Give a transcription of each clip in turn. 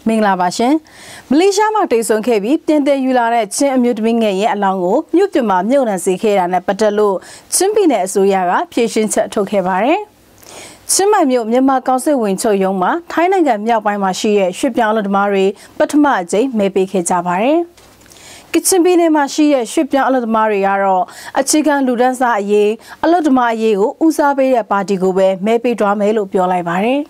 မင်္ဂလာပါရှင်မလေးရှားမှာတိတ်ဆုံးခဲ့ပြီးပြင်သစ်ယူလာတဲ့ချင်းအမျိုးသမီးငယ်ရဲ့အလောင်းကိုမြို့ပြမှာမြုပ်နှံစေခဲ့တာနဲ့ပတ်သက်လို့ချင်းပြည်နယ်အစိုးရကဖြေရှင်းချက်ထုတ်ခဲ့ပါတယ်ချင်းမိုင်မြို့မြန်မာကောင်စစ်ဝင်ချုပ်ရုံးမှာထိုင်းနိုင်ငံမြောက်ပိုင်းမှာရှိတဲ့ရွှေ့ပြောင်းအလုပ်သမားတွေပထမအကြိမ်မဲပေးခဲ့ကြပါတယ်ကချင်ပြည်နယ်မှာရှိတဲ့ရွှေ့ပြောင်းအလုပ်သမားတွေကတော့အခြေခံလူဒန်းစားအရေးအလုပ်သမားအရေးကိုဦးစားပေးတဲ့ပါတီကိုပဲမဲပေးသွားမယ်လို့ပြောလိုက်ပါတယ်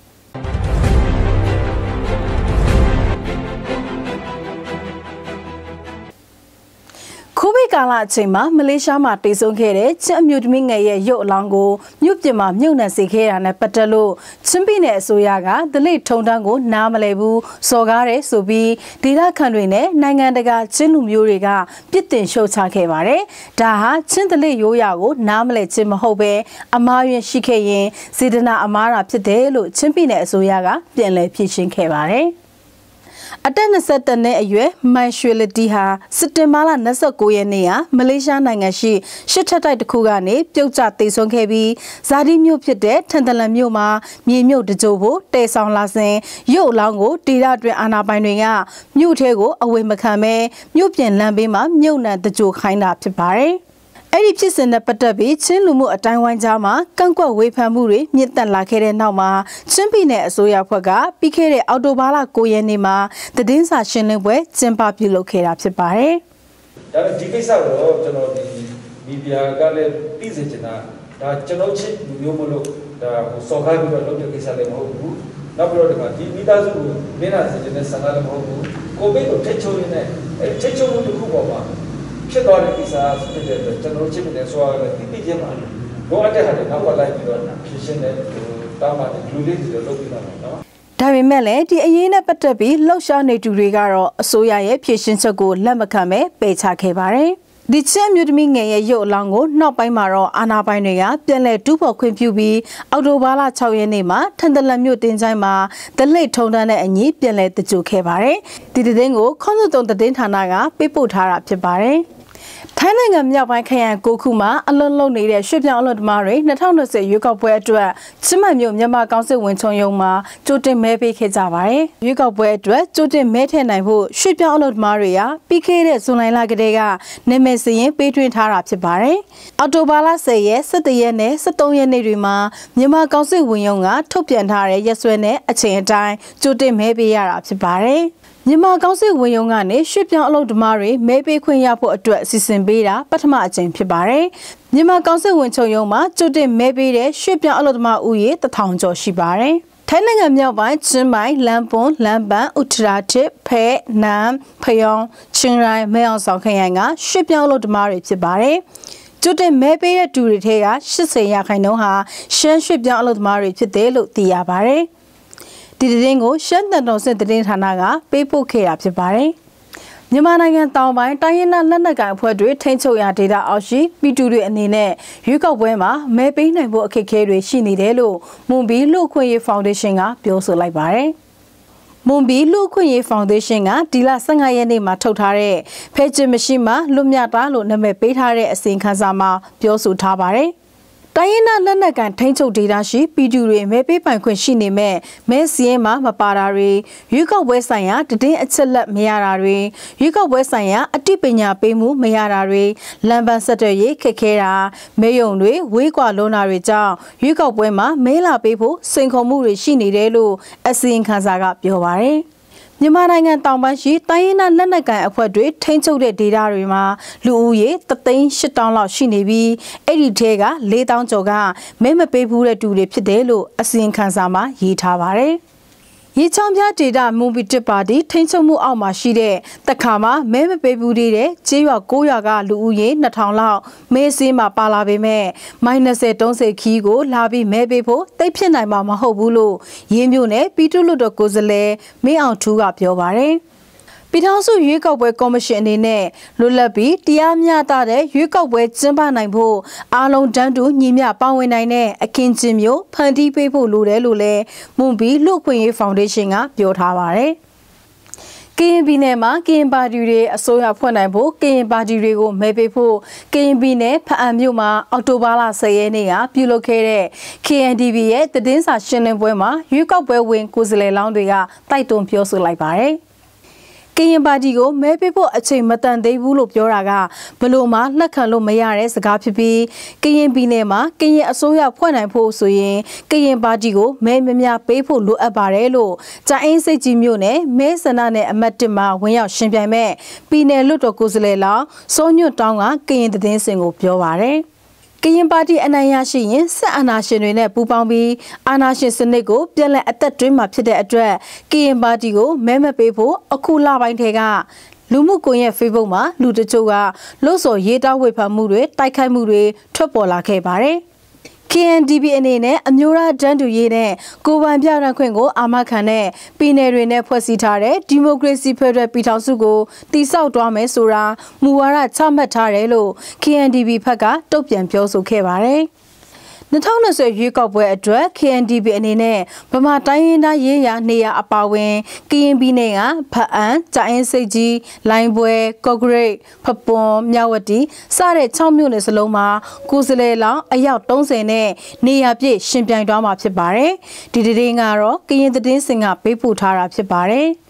ကိုဗစ်ကာလအချိန်မှာမလေးရှားမှာတိတ်ဆုံးခဲ့တဲ့ချင်းအမျိုးသမီးငယ်ရဲ့ရုပ်အလောင်းကိုမြို့ပြမှာမြုပ်နှံစေခဲ့တာနဲ့ပတ်သက်လို့ချင်းပြည်နယ်အစိုးရကဒလိထုံတန်းကိုနားမလည်ဘူးစော်ကားတယ်ဆိုပြီးဒေသခံတွေနဲ့နိုင်ငံတကာချင်းလူမျိုးတွေကပြစ်တင်ရှုတ်ချခဲ့ပါတယ်။ဒါဟာချင်းဒလိရိုးရာကိုနားမလည်ခြင်းမဟုတ်ပဲအမားယွင်ရှိခဲ့ရင်စေတနာအမားတာဖြစ်တယ်လို့ချင်းပြည်နယ်အစိုးရကပြန်လည်ဖြေရှင်းခဲ့ပါတယ်။အသက်20နှစ်အရွယ်မိုင်ရွှေလတီဟာစက်တင်ဘာလ29ရက်နေ့ကမလေးရှားနိုင်ငံရှိရှစ်ထပ်တိုက်တစ်ခုကနေပြုတ်ကျသေဆုံးခဲ့ပြီးဇာတိမြို့ဖြစ်တဲ့ထန်တလန်မြို့မှာမြေမြုပ်တကြိုဖို့တဲဆောင်လာစဉ်ရုပ်အလောင်းကိုဒေသတွင်အာဏာပိုင်တွေကမြို့ထဲကိုအဝေမခံပဲမြို့ပြင်လမ်းဘေးမှာမြုပ်နှံတကြိုခိုင်းတာဖြစ်ပါတယ်အဲ့ဒီဖြစ်စဉ်နဲ့ပတ်သက်ပြီးချင်းလူမှုအတိုင်းဝိုင်းကြားမှာကန့်ကွက်ဝေဖန်မှုတွေမြင့်တက်လာခဲ့တဲ့နောက်မှာချင်းပြည်နယ်အစိုးရအဖွဲ့ကပြီးခဲ့တဲ့အောက်တိုဘာလ9ရက်နေ့မှာသတင်းစာရှင်းလင်းပွဲကျင်းပပြုလုပ်ခဲ့တာဖြစ်ပါတယ်။ဒါဒီကိစ္စတော့ကျွန်တော်ဒီမီဒီယာကလည်းသိစေချင်တာဒါကျွန်တော်ချင်းလူမျိုးမလို့ဒါစော်ကားပြီးတော့လုပ်တဲ့ကိစ္စလည်းမဟုတ်ဘူး။နောက်ပြီးတော့ဒီမိသားစုကိုမင်းနာစေချင်တဲ့ဆန္ဒလည်းမဟုတ်ဘူး။ကိုဗစ်ကိုထိတ်ချုံနေတဲ့ထိတ်ချုံမှုတစ်ခုပေါ်မှာဖြစ်သွားတဲ့ကိစ္စဖြစ်တဲ့အတွက်ကျွန်တော်ချင်းတဲ့ဆိုရတဲ့တိတိကျကျမှာတော့အတက်ဟာတဲ့နောက်ကလိုက်ပြီးတော့ဖြစ်ရှင်းတဲ့တောင်းပါတယ်လူလေးတွေလုပ်ပြီးတော့နော်ဒါပေမဲ့လည်းဒီအရေးနဲ့ပတ်သက်ပြီးလှုပ်ရှားနေသူတွေကတော့အစိုးရရဲ့ဖြေရှင်းချက်ကိုလက်မခံပဲပယ်ချခဲ့ပါတယ်ဒီချင်းမျိုးသမီးငယ်ရဲ့ရုပ်အလောင်းကိုနောက်ပိုင်းမှာတော့အာဏာပိုင်တွေကပြန်လည်တူးဖော်ခွင့်ပြုပြီးအောက်တိုဘာလ6ရက်နေ့မှာထန်တလန်မြို့တင်ချိုင်းမှာဒလိထုံတန်းတဲ့အညီပြန်လည်တကြိုခဲ့ပါတယ်ဒီသတင်းကိုခွန်စုံသတင်းဌာနကပေးပို့ထားတာဖြစ်ပါတယ်ထိုင်းနိုင်ငံမြောက်ပိုင်းခရိုင်9ခုမှာအလွန်လုံးနေတဲ့ရွှေ့ပြောင်းအလုပ်သမားတွေ2020ရွေးကောက်ပွဲအတွက်ချင်းမိုင်မြို့မြန်မာကောင်စစ်ဝင်ချုံရုံမှာကြိုတင်မဲပေးခဲ့ကြပါတယ်။ရွေးကောက်ပွဲအတွက်ကြိုတင်မဲထည့်နိုင်ဖို့ရွှေ့ပြောင်းအလုပ်သမားတွေကပြီးခဲ့တဲ့ဇွန်လကတည်းကနာမည်စာရင်းပေးသွင်းထားတာဖြစ်ပါတယ်။အောက်တိုဘာလ10ရက်17ရက်နဲ့13ရက်နေ့တွေမှာမြန်မာကောင်စစ်ဝင်ရုံကထုတ်ပြန်ထားတဲ့ရက်စွဲနဲ့အချိန်အတိုင်းကြိုတင်မဲပေးရတာဖြစ်ပါတယ်။မြန်မာကောင်စစ်ဝင်ရုံကနေရွှေ့ပြောင်းအလုပ်သမားတွေမဲပေးခွင့်ရဖို့အတွက်စီစဉ်ပေးတာပထမအကြိမ်ဖြစ်ပါတယ်။မြန်မာကောင်စစ်ဝင်ချုပ်ရုံမှာကြိုတင်မဲပေးတဲ့ရွှေ့ပြောင်းအလုပ်သမားဦးရေ1000ကျော်ရှိပါတယ်။ထိုင်းနိုင်ငံမြောက်ပိုင်းချင်းမိုင်လမ်ပွန်လမ်ပန်ဥထရာတစ်ဖဲနမ်ဖယောင်ချင်းရိုင်မဲအောင်ဆောင်ခရိုင်ကရွှေ့ပြောင်းအလုပ်သမားတွေဖြစ်ပါတယ်။ကျိုတင်မဲပေးတဲ့သူတွေထဲက80%ဟာရှမ်းရွှေ့ပြောင်းအလုပ်သမားတွေဖြစ်တယ်လို့သိရပါတယ်။ဒီသတင်းကိုရှမ်းတန်တော်စစ်သတင်းဌာနကပေးပို့ခဲ့တာဖြစ်ပါတယ်။မြန်မာနိုင်ငံတောင်ပိုင်းတိုင်းရင်းသားလက်နက်ကိုင်အဖွဲ့တွေထိန်းချုပ်ရာဒေသအောက်ရှိပြည်သူတွေအနေနဲ့ရွေးကောက်ပွဲမှာမဲပေးနိုင်ဖို့အခက်အခဲတွေရှိနေတယ်လို့မွန်ဘီလူ့အခွင့်အရေးဖောင်ဒေးရှင်းကပြောဆိုလိုက်ပါတယ်။မွန်ဘီလူ့အခွင့်အရေးဖောင်ဒေးရှင်းကဒီလ15ရက်နေ့မှာထုတ်ထားတဲ့ဖဲချင်မရှိမှလွတ်မြောက်တာလို့နာမည်ပေးထားတဲ့အစီရင်ခံစာမှာပြောဆိုထားပါတယ်။တိုင်းရင်းသားလက်နက်ကန်ထိန်းချုပ်ဒေသရှိပြည်သူတွေမဲပေးပိုင်ခွင့်ရှိနေမဲ့မဲစည်းမှာမပါတာတွေရွေးကောက်ပွဲဆိုင်ရာတည်င်းအချက်လက်မရတာတွေရွေးကောက်ပွဲဆိုင်ရာအသိပညာပေးမှုမရတာတွေလမ်းပန်းဆက်သွယ်ရေးခက်ခဲတာမဲယုံတွေဝေးကွာလွန်းတာတွေကြောင့်ရွေးကောက်ပွဲမှာမဲလာပေးဖို့စိန်ခေါ်မှုတွေရှိနေတယ်လို့အစီရင်ခံစာကပြောပါတယ်မြန်မာနိုင်ငံတောင်ပိုင်းရှိတိုင်းရင်းသားလက်နက်ကိုင်အဖွဲ့တွေထိန်းချုပ်တဲ့ဒေသတွေမှာလူဦးရေ3,800,000လောက်ရှိနေပြီးအဲ့ဒီထဲက4,000ကျော်ကမဲမပေးဘူးတဲ့သူတွေဖြစ်တယ်လို့အစီရင်ခံစာမှာရေးထားပါတယ်။ရေချောင်းပြဒေတာမူဘီတစ်ပါတီထိန်းချုပ်မှုအောက်မှာရှိတဲ့တခါမှာမဲမပေးဘူးတဲ့ကျေးရွာ9ရွာကလူဦးရေ2000လောက်မဲစည်းမှာပါလာပေမဲ့မိုင်20-30ခီးကိုလာပြီးမဲပေးဖို့တိတ်ဖြစ်နိုင်မှာမဟုတ်ဘူးလို့ရင်းမြို့နယ်ပြည်သူ့လွှတ်တော်ကိုယ်စားလှယ်မင်းအောင်ထူးကပြောပါတယ်။ပြည်ထောင်စုရွေးကောက်ပွဲကော်မရှင်အနေနဲ့လွတ်လပ်ပြီးတရားမျှတတဲ့ရွေးကောက်ပွဲကျင်းပနိုင်ဖို့အားလုံးတန်းတူညီမျှပါဝင်နိုင်တဲ့အခင်းကျင်းမျိုးဖန်တီးပေးဖို့လိုတယ်လို့လည်းမွန်ဘီလူ့အခွင့်အရေးဖောင်ဒေးရှင်းကပြောထားပါတယ်။ကရင်ပြည်နယ်မှာကရင်ပါတီတွေအစိုးရဖွဲ့နိုင်ဖို့ကရင်ပါတီတွေကိုမဲပေးဖို့ကရင်ပြည်နယ်ဖအံမြို့မှာအောက်တိုဘာလ10ရက်နေ့ကပြုလုပ်ခဲ့တဲ့ KNDB ရဲ့သတင်းစာရှင်းလင်းပွဲမှာရွေးကောက်ပွဲဝင်ကိုယ်စားလှယ်လောင်းတွေကတိုက်တွန်းပြောဆိုလိုက်ပါတယ်။ကရင်ပါတီကိုမဲပေးဖို့အချိန်မတန်သေးဘူးလို့ပြောတာကဘလို့မှလက်ခံလို့မရတဲ့စကားဖြစ်ပြီးကရင်ပြည်နယ်မှာကရင်အစိုးရဖွဲ့နိုင်ဖို့ဆိုရင်ကရင်ပါတီကိုမဲမများပေးဖို့လိုအပ်ပါတယ်လို့ကြာအင်းစိတ်ကြီးမြို့နယ်မဲဆန္ဒနယ်အမတ်1မှာဝင်ရောက်ရှင်ပြိုင်မဲ့ပြည်နယ်လွှတ်တော်ကိုယ်စားလှယ်လောင်းစောညွတ်တောင်းကကရင်သတင်းစင်ကိုပြောပါတယ်ကရင်ပါတီအနိုင်ရရှိရင်စစ်အာဏာရှင်တွေနဲ့ပူးပေါင်းပြီးအာဏာရှင်စနစ်ကိုပြန်လည်အသက်သွင်းမှာဖြစ်တဲ့အတွက်ကရင်ပါတီကိုမဲမပေးဖို့အခုလပိုင်းထဲကလူမှုကွန်ရက် Facebook မှာလူတချို့ကလှုပ်ဆော်ရေးတောင်းဝေဖန်မှုတွေတိုက်ခိုက်မှုတွေထွက်ပေါ်လာခဲ့ပါတယ်။ KNDB အနေနဲ့အမျိုးသားတန်းတူရေးနဲ့ကိုယ်ပိုင်ပြဌာန်းခွင့်ကိုအာမခံတဲ့ပြည်နယ်တွေနဲ့ဖွဲ့စည်းထားတဲ့ဒီမိုကရေစီဖက်ဒရယ်ပြည်ထောင်စုကိုတည်ဆောက်သွားမယ်ဆိုတာမူဝါဒချမှတ်ထားတယ်လို့ KNDB ဘက်ကတုံ့ပြန်ပြောဆိုခဲ့ပါတယ်။2020ရွေးကောက်ပွဲအတွက် KNDB အနေနဲ့ဗမာတိုင်းရင်းသားရေးရာနေရာအပါအဝင်ကရင်ပြည်နယ်ကဖအံကြာအင်းစိတ်ကြီးလိုင်းပွဲကော့ဂရိတ်ဖပွန်မြဝတီစတဲ့6မြို့နယ်စလုံးမှာကိုယ်စားလှယ်လောင်းအယောက်30နဲ့နေရာပြည့်ရှင်ပြိုင်သွားမှာဖြစ်ပါတယ်။ဒီသတင်းကတော့ကရင်သတင်းစင်ကပေးပို့ထားတာဖြစ်ပါတယ်။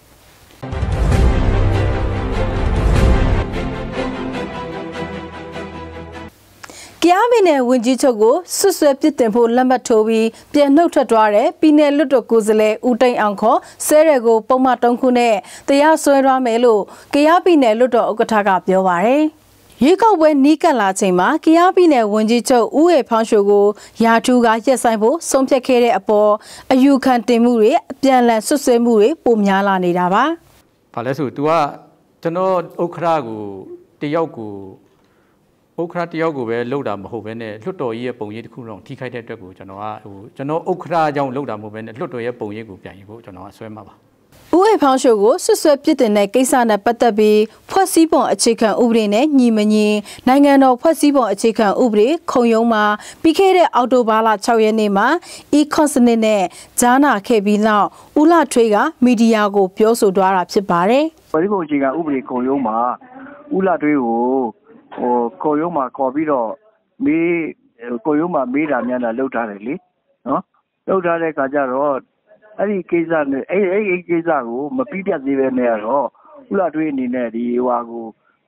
ကယားပြည်နယ်ဝန်ကြီးချုပ်ကိုဆွဆွဲပစ်တင်ဖို့လက်မှတ်ထိုးပြီးပြန်နှုတ်ထွက်သွားတဲ့ပြည်နယ်လွှတ်တော်ကိုယ်စားလှယ်ဦးတိန်အောင်ခေါ်ဆဲရဲကိုပုံမှန်3ခုနဲ့တရားစွဲသွားမယ်လို့ကယားပြည်နယ်လွှတ်တော်ဥက္ကဋ္ဌကပြောပါရယ်ရွေးကောက်ပွဲနီးကပ်လာချိန်မှာကယားပြည်နယ်ဝန်ကြီးချုပ်ဦးအေဖောင်းရှိုကိုယာထူးကရက်ဆိုင်ဖို့ဆုံးဖြတ်ခဲ့တဲ့အပေါ်အယူခံတင်မှုတွေအပြန်အလှန်ဆွဆွဲမှုတွေပိုများလာနေတာပါ။ဘာလဲဆို तू ကကျွန်တော်ဥက္ခရာကိုတယောက်ကိုဥက္ခရာတယောက်ကိုပဲလှုပ်တာမဟုတ်ဘဲနဲ့လွှတ်တော်ကြီးရဲ့ပုံရိပ်တစ်ခုလုံးထိခိုက်တဲ့အတွက်ကိုကျွန်တော်ဥက္ခရာကြောင့်လှုပ်တာမဟုတ်ဘဲနဲ့လွှတ်တော်ရဲ့ပုံရိပ်ကိုပြန်ယူဖို့ကျွန်တော်ဆွဲမှာပါဦးအေဖောင်းရှိုကိုဆွဆွဲပြစ်တင်တဲ့ကိစ္စနဲ့ပတ်သက်ပြီးဖွဲ့စည်းပုံအခြေခံဥပဒေနဲ့ညီမညီနိုင်ငံတော်ဖွဲ့စည်းပုံအခြေခံဥပဒေခုံရုံးမှာပြီးခဲ့တဲ့အောက်တိုဘာလ6ရက်နေ့မှာ e-consent နဲ့ကြားနာခဲ့ပြီးနောက်ဦးလှထွေးကမီဒီယာကိုပြောဆိုသွားတာဖြစ်ပါတယ်။ဖွဲ့စည်းပုံအခြေခံဥပဒေခုံရုံးမှာဦးလှထွေးကိုခုံရုံးမှာခေါ်ပြီးတော့ခုံရုံးမှာမေးတာများတာလုပ်ထားတယ်လေနော်လုပ်ထားတဲ့ခါကျတော့အဲ့ဒီကိစ္စနဲ့အဲ့ကိစ္စကိုမပြီးပြတ်သေးပဲနဲ့တော့ဦးလှထွေးအနေနဲ့ဒီဟွာကို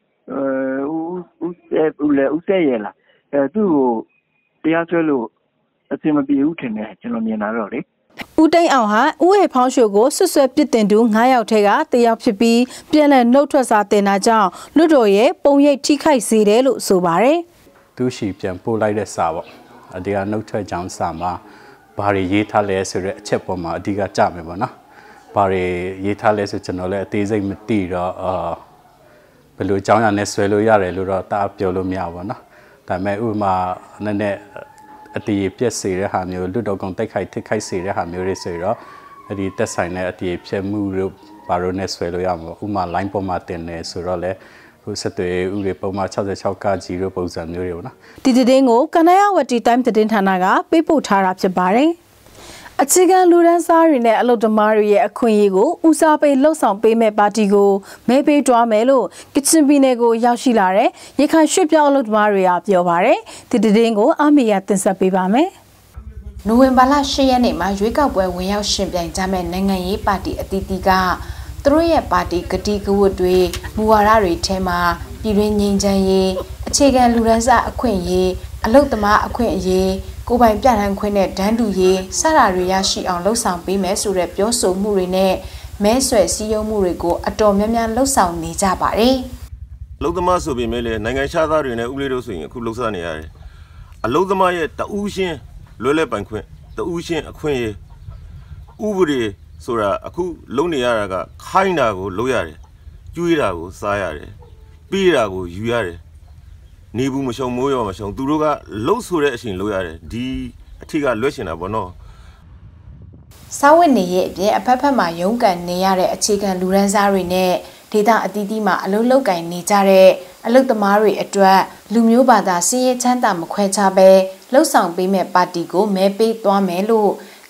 ဦးဆဲရလားသူ့ကိုတရားစွဲလို့အဆင်မပြေဘူးထင်တယ်ကျွန်တော်မြင်လာတော့လေဦးတိန်အောင်ဟာဦးအေဖောင်းရှိုကိုဆွဆွဲပစ်တင်သူ9ယောက်ထဲကတယောက်ဖြစ်ပြီးပြန်လည်နှုတ်ထွက်စာတင်တာကြောင့်လွတ်တော်ရဲ့ပုံရိပ်ထိခိုက်စေတယ်လို့ဆိုပါတယ်သူရှိပြန်ပို့လိုက်တဲ့စာပေါ့အဒီကနှုတ်ထွက်ကြောင်းစာမှာဘာတွေရေးထားလဲဆိုတဲ့အချက်ပေါ်မှာအဓိကကြမယ်ပေါ့နော်ဘာတွေရေးထားလဲဆိုကျွန်တော်လည်းအသေးစိတ်မသိတော့ဘယ်လိုအကြောင်းအရာနဲ့ဆွဲလို့ရတယ်လို့တော့တားပြောလို့မရဘူးပေါ့နော်ဒါပေမဲ့ဥပမာနည်းနည်းအတီးပြက်စေတဲ့ဟာမျိုးလွတ်တော်ကောင်တိုက်ခိုက်ထိခိုက်စေတဲ့ဟာမျိုးတွေဆိုတော့အဒီတက်ဆိုင်တဲ့အတီးဖြတ်မှုတို့ဘာလို့နဲ့ဆွဲလို့ရမှာဥပမာ line ပေါ်မှာတင်နေဆိုတော့လေဟိုဆက်သွယ်ဥတွေပုံမှန်66ကကြီးတို့ပုံစံမျိုးတွေပေါ့နော်ဒီသတင်းကိုကနယဝတီတိုင်းသတင်းဌာနကပေးပို့ထားတာဖြစ်ပါတယ်အခြေခံလူဒန်းစားတွေနဲ့အလုပ်သမားတွေရဲ့အခွင့်အရေးကိုဦးစားပေးလှုပ်ဆောင်ပေးမဲ့ပါတီကိုမဲပေးတွားမယ်လို့ကချင်ပြည်နယ်ကိုရောက်ရှိလာတဲ့ရခိုင်ရွှေ့ပြောင်းအလုပ်သမားတွေကပြောပါတယ်ဒီသတင်းကိုအမေရတင်ဆက်ပေးပါမယ်နိုဝင်ဘာလ10ရက်နေ့မှာရွေးကောက်ပွဲဝင်ရောက်ရှင်ပြိုင်ကြမဲ့နိုင်ငံရေးပါတီအသီးသီးကသူတို့ရဲ့ပါတီဂတိကဝတ်တွေမူဝါဒတွေထဲမှာပြည်တွင်းငြိမ်းချမ်းရေးအခြေခံလူဒန်းစားအခွင့်အရေးအလုပ်သမားအခွင့်အရေးကိုယ်ပိုင်ပြဋ္ဌာန်းခွင့်နဲ့ဒန်းတူရေးစတာတွေရရှိအောင်လှုပ်ဆောင်ပေးမယ်ဆိုတဲ့ပြောဆိုမှုတွေနဲ့မဲဆွယ်စည်းရုံးမှုတွေကိုအတော်များများလှုပ်ဆောင်နေကြပါတယ်။အလုပ်သမားဆိုပေမဲ့လည်းနိုင်ငံခြားသားတွေနဲ့ဥပဒေတို့ဆိုရင်အခုလှုပ်ရှားနေရတယ်။အလုပ်သမားရဲ့တဦးချင်းလွယ်လွယ်ပိုင်ခွင့်တဦးချင်းအခွင့်အရေးဥပဒေဆိုတာအခုလုံနေရတာကခိုင်းတာကိုလုပ်ရတယ်။ကျွေးတာကိုစားရတယ်။ပြီးတာကိုယူရတယ်။နေဘူးမရှုံမိုးရောမရှုံသူတို့ကလှုပ်ဆိုတဲ့အချိန်လုပ်ရတယ်ဒီအထက်ကလွှဲချင်တာပေါ့နော်စားဝတ်နေရေးအပြင်အဖက်ဖက်မှာရုန်းကန်နေရတဲ့အခြေခံလူဒန်းစားတွေနဲ့ဒေသအသီးသီးမှာအလုပ်လုပ်ကင်နေကြတဲ့အလုပ်သမားတွေအတွက်လူမျိုးဘာသာစည်ရဲချမ်းသာမခွဲခြားပဲလှုပ်ဆောင်ပေးမဲ့ပါတီကိုမဲပေးသွားမယ်လို့က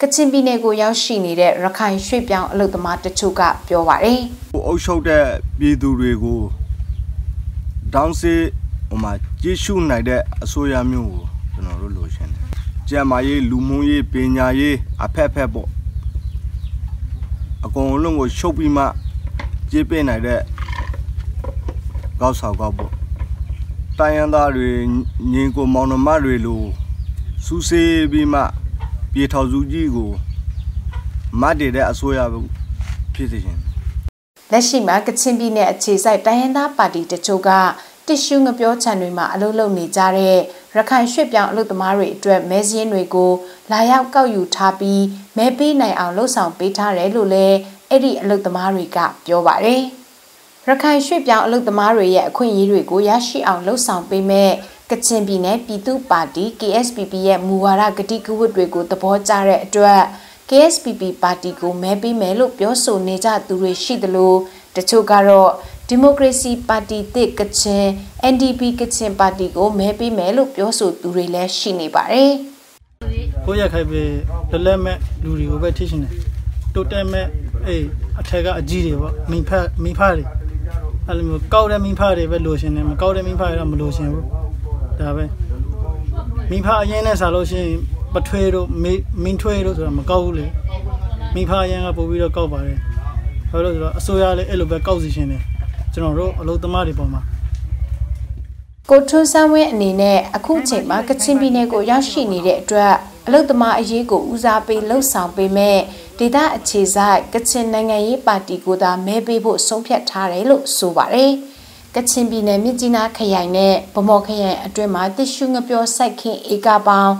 ကချင်ပြည်နယ်ကိုရောက်ရှိနေတဲ့ရခိုင်ရွှေ့ပြောင်းအလုပ်သမားတချို့ကပြောပါတယ်။အုပ်ချုပ်တဲ့ပြည်သူတွေကိုတောင်းစီကြည့်ရှုနိုင်တဲ့အစိုးရမျိုးကိုကျွန်တော်တို့လိုချင်တယ်။ကျန်းမာရေးလူမှုရေးပညာရေးအဖက်ပေါ့အကုန်လုံးကိုရှုပ်ပြီးမှကြည့်ပေးနိုင်တဲ့ကောက်ဆောင်ကောက်ပေါ့တိုင်းရင်းသားတွေညီကိုမောင်နှမတွေလိုစူးစေးပြီးမှပြေထောင်စုကြီးကိုမတ်တဲ့အစိုးရဖြစ်စေခြင်းလက်ရှိမှာကချင်ပြည်နယ်အခြေစိုက်တိုင်းရင်းသားပါတီတချို့ကတစ်ရှူငပြောချန်တွေမှာအလုပ်လုပ်နေကြတဲ့ရခိုင်ရွှေ့ပြောင်းအလုပ်သမားတွေအတွက်မဲစည်းတွေကိုလာရောက်ကောက်ယူထားပြီးမဲပေးနိုင်အောင်လှုံ့ဆော်ပေးထားတယ်လို့လည်းအဲ့ဒီအလုပ်သမားတွေကပြောပါတယ်ရခိုင်ရွှေ့ပြောင်းအလုပ်သမားတွေရဲ့အခွင့်အရေးတွေကိုရရှိအောင်လှုံ့ဆော်ပေးမဲ့ကချင်ပြည်နယ်ပြည်သူ့ပါတီ KSPP ရဲ့မူဝါဒဂတိကဝတ်တွေကိုသဘောကျတဲ့အတွက် KSPP ပါတီကိုမဲပေးမယ်လို့ပြောဆိုနေကြသူတွေရှိသလိုတချို့ကတော့ဒီမိုကရေစီပါတီတစ်ကချင် NDP ကချင်ပါတီကိုမဲပေးမယ်လို့ပြောဆိုသူတွေလည်းရှိနေပါတယ်။ကိုရခိုင်ပဲလက်မဲ့လူတွေကိုပဲထိရှင်တယ်။တိုတက်မဲ့အထက်ကအကြီးတွေပေါ့မိဖတွေအဲ့လိုမျိုးကောက်တဲ့မိဖတွေပဲလိုရှင်တယ်မကောက်တဲ့မိဖတွေတော့မလိုရှင်ဘူး။ဒါပဲမိဖအရင်နဲ့စားလို့ရှိရင်ပထွေးတို့မင်းထွေးတို့ဆိုတာမကောက်ဘူးလေ။မိဖအရင်ကပို့ပြီးတော့ကောက်ပါတယ်။ဘာလို့လဲဆိုတော့အစိုးရလည်းအဲ့လိုပဲကောက်စီရှင်တယ်။ကျွန်တော်တို့အလုပ်သမားတွေပေါ်မှာကိုထွန်းဆန်းဝင်းအနေနဲ့အခုချိန်မှာကချင်ပြည်နယ်ကိုရောက်ရှိနေတဲ့အတွက်အလုပ်သမားအရေးကိုဦးစားပေးလှုပ်ဆောင်ပေးမဲ့ဒေသအခြေစိုက်ကချင်နိုင်ငံရေးပါတီကိုသာမဲပေးဖို့ဆုံးဖြတ်ထားတယ်လို့ဆိုပါတယ်။ကချင်ပြည်နယ်မြစ်ကြီးနားခရိုင်နဲ့ဗမော်ခရိုင်အတွင်းမှာတစ်ရှူငပြောစိုက်ခင်းဧကပေါင်း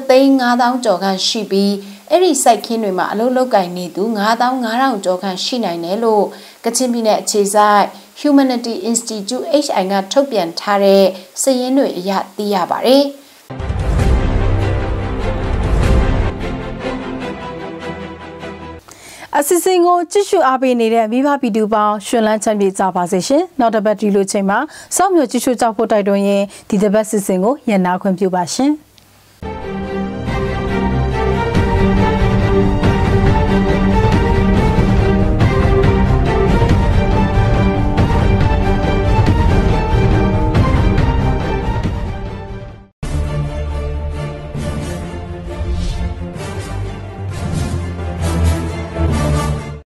3,500 ကျော်ခန့်ရှိပြီးအဲ့ဒီစိုက်ခင်းတွေမှာအလုပ်လုပ်ကိုင်နေသူ9,500 ကျော်ခန့်ရှိနိုင်တယ်လို့ကချင်ပြည်နယ်အခြေစိုက် Humanity Institute HI ကထုတ်ပြန်ထားတဲ့စာရင်းတွေအရသိရပါတယ်။အစီအစဉ်ကိုကြည့်ရှုအားပေးနေတဲ့မိဘပြည်သူပေါင်းရှင်လန်းချမ်းမြေ့ကြပါစေရှင်။နောက်တစ်ပတ်ဒီလိုချိန်မှာစောင့်မျှော်ကြည့်ရှုကြဖို့တိုက်တွန်းရင်းဒီတစ်ပတ်စီစဉ်ကိုရန်နာခွင့်ပြုပါရှင်။